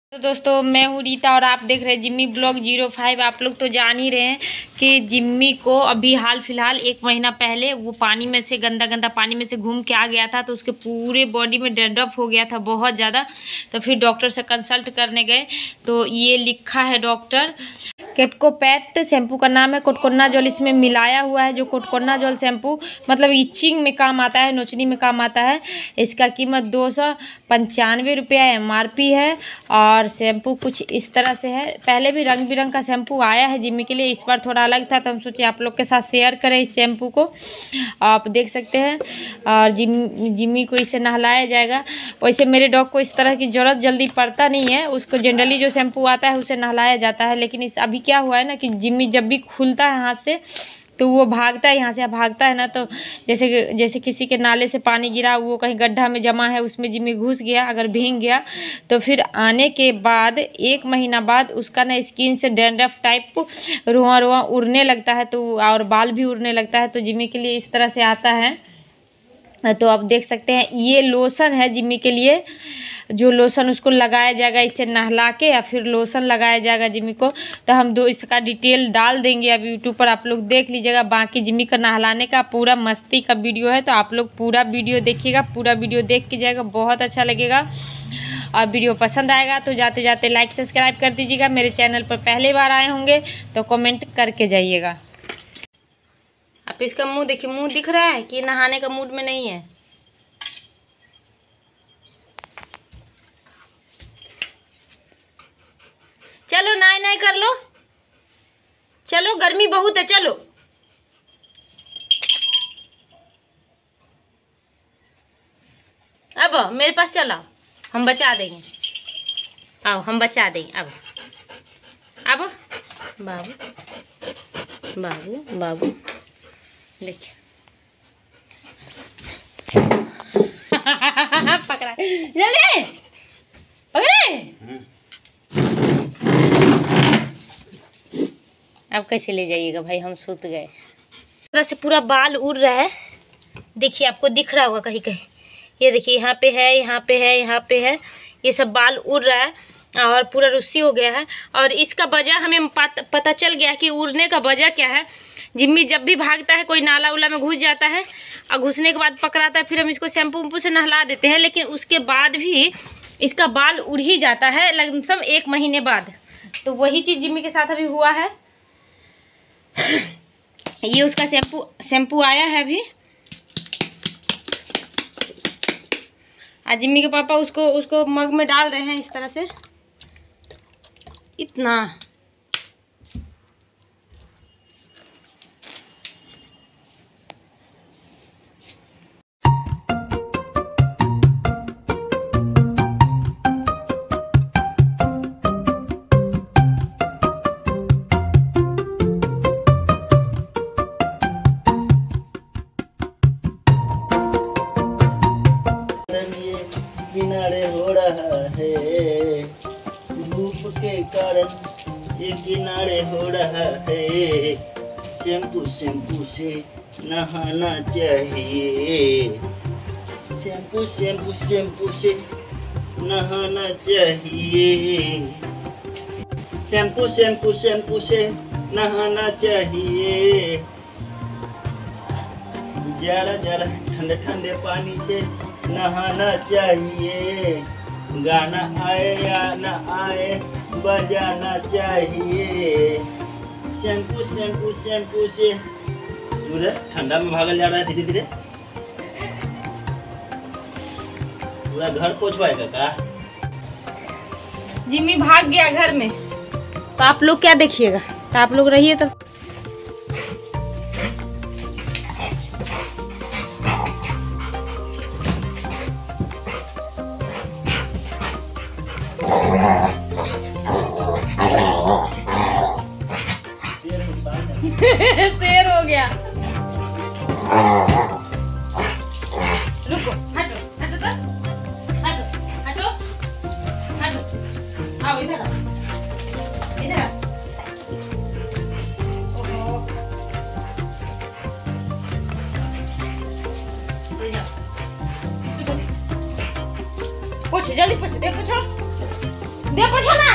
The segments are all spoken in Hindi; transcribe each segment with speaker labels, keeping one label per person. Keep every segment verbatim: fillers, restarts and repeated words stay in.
Speaker 1: तो दोस्तों मैं हूँ रीता और आप देख रहे हैं जिम्मी ब्लॉग जीरो फाइव। आप लोग तो जान ही रहे हैं कि जिम्मी को अभी हाल फिलहाल एक महीना पहले वो पानी में से गंदा गंदा पानी में से घूम के आ गया था, तो उसके पूरे बॉडी में डैंड्रफ हो गया था बहुत ज़्यादा। तो फिर डॉक्टर से कंसल्ट करने गए तो ये लिखा है डॉक्टर केटकोपैट शैम्पू का नाम है। कोटकोनाजोल इसमें मिलाया हुआ है, जो कोटकोनाजोल शैम्पू मतलब इचिंग में काम आता है, नोचनी में काम आता है। इसका कीमत दो सौ पंचानवे रुपया एम आर पी है और शैम्पू कुछ इस तरह से है। पहले भी रंग बिरंग का शैम्पू आया है जिम्मी के लिए, इस बार थोड़ा अलग था तो हम सोचे आप लोग के साथ शेयर करें इस शैम्पू को। आप देख सकते हैं और जिम जिम्मी को इसे नहलाया जाएगा। वैसे मेरे डॉग को इस तरह की ज़रूरत जल्दी पड़ता नहीं है, उसको जनरली जो शैम्पू आता है उसे नहलाया जाता है। लेकिन इस अभी क्या हुआ है ना कि जिम्मी जब भी खुलता है हाथ से तो वो भागता है, यहाँ से भागता है ना, तो जैसे जैसे किसी के नाले से पानी गिरा, वो कहीं गड्ढा में जमा है उसमें जिम्मी घुस गया, अगर भीग गया तो फिर आने के बाद एक महीना बाद उसका ना स्किन से डैंड्रफ टाइप रुआ रुआ उड़ने लगता है, तो और बाल भी उड़ने लगता है। तो जिम्मी के लिए इस तरह से आता है। तो आप देख सकते हैं ये लोशन है जिम्मी के लिए, जो लोशन उसको लगाया जाएगा, इसे नहला के या फिर लोशन लगाया जाएगा जिम्मी को। तो हम दो इसका डिटेल डाल देंगे अब यूट्यूब पर, आप लोग देख लीजिएगा। बाकी जिम्मी का नहलाने का पूरा मस्ती का वीडियो है, तो आप लोग पूरा वीडियो देखिएगा, पूरा वीडियो देख के जाएगा, बहुत अच्छा लगेगा। और वीडियो पसंद आएगा तो जाते जाते लाइक सब्सक्राइब कर दीजिएगा। मेरे चैनल पर पहली बार आए होंगे तो कमेंट करके जाइएगा। आप इसका मुँह देखिए, मुँह दिख रहा है कि नहाने का मूड में नहीं है। चलो नाई नाई कर लो, चलो गर्मी बहुत है, चलो अब मेरे पास चलो, हम बचा देंगे। आओ हम बचा देंगे। अब अब बाबू बाबू बाबू देखिए पकड़ा, जल्दी पकड़े। अब कैसे ले जाइएगा भाई, हम सूत गए। तरह से पूरा बाल उड़ रहा है, देखिए आपको दिख रहा होगा कहीं कहीं। ये देखिए यहाँ पे है, यहाँ पे है, यहाँ पे है, ये सब बाल उड़ रहा है और पूरा रुस्सी हो गया है। और इसका वजह हमें पता चल गया कि उड़ने का वजह क्या है। जिम्मी जब भी भागता है कोई नाला उला में घुस जाता है और घुसने के बाद पकड़ाता है, फिर हम इसको शैम्पू वम्पू से नहला देते हैं, लेकिन उसके बाद भी इसका बाल उड़ ही जाता है लगभग एक महीने बाद। तो वही चीज़ जिम्मी के साथ अभी हुआ है। ये उसका शैम्पू शैम्पू आया है अभी। आज जिम्मी के पापा उसको उसको मग में डाल रहे हैं इस तरह से, इतना
Speaker 2: किनारे हो रहा है, धूप के कारण ये किनारे हो रहा है। शैम्पू शैम्पू से नहाना चाहिए, शैम्पू शैम्पू शैम्पू से नहाना चाहिए, शैम्पू शैम्पू शैम्पू से नहाना चाहिए। जरा जरा ठंडे ठंडे पानी से नहाना चाहिए। गाना आए या ना आए बजाना चाहिए। शैम्पू शैम्पू शैम्पू से पूरा ठंडा में भागल जा रहा है धीरे धीरे, पूरा घर पोछवाएगा का।
Speaker 1: जिम्मी भाग गया घर में, तो आप लोग क्या देखिएगा, तो आप लोग रहिए तब। शेर हो गया। रुको, हटो हटो तो, हटो हटो हटो, आओ इधर आओ, इधर आओ। ओहो, ले जाओ, पोछो जल्दी पोछो, दे पोछो। दे पूछो ना।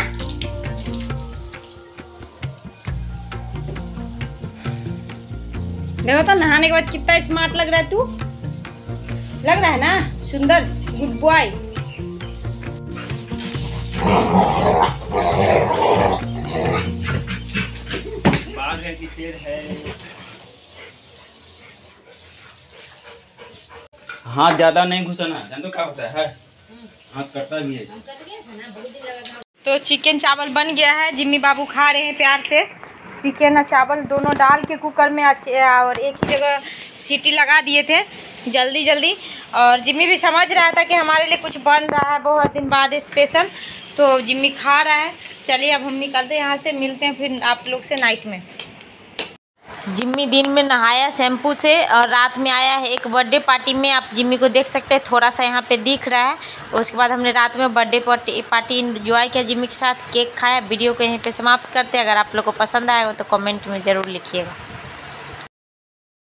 Speaker 1: देखो तो नहाने के बाद कितना स्मार्ट लग रहा है तू। लग रहा है ना सुंदर, गुड बॉय।
Speaker 2: बाघ है कि शेर है? हाथ ज्यादा नहीं घुसाना, जान तो क्या होता है, हाथ कटता भी है।
Speaker 1: तो चिकन चावल बन गया है, जिम्मी बाबू खा रहे हैं प्यार से। चिकन और चावल दोनों डाल के कुकर में और एक ही जगह सीटी लगा दिए थे जल्दी जल्दी। और जिम्मी भी समझ रहा था कि हमारे लिए कुछ बन रहा है बहुत दिन बाद स्पेशल, तो जिम्मी खा रहा है। चलिए अब हम निकलते हैं यहाँ से, मिलते हैं फिर आप लोग से नाइट में। जिम्मी दिन में नहाया शैम्पू से और रात में आया है एक बर्थडे पार्टी में। आप जिम्मी को देख सकते हैं, थोड़ा सा यहाँ पे दिख रहा है। उसके बाद हमने रात में बर्थडे पार्टी पार्टी इंजॉय किया जिम्मी के साथ, केक खाया। वीडियो को यहीं पे समाप्त करते हैं। अगर आप लोग को पसंद आएगा तो कमेंट में ज़रूर लिखिएगा।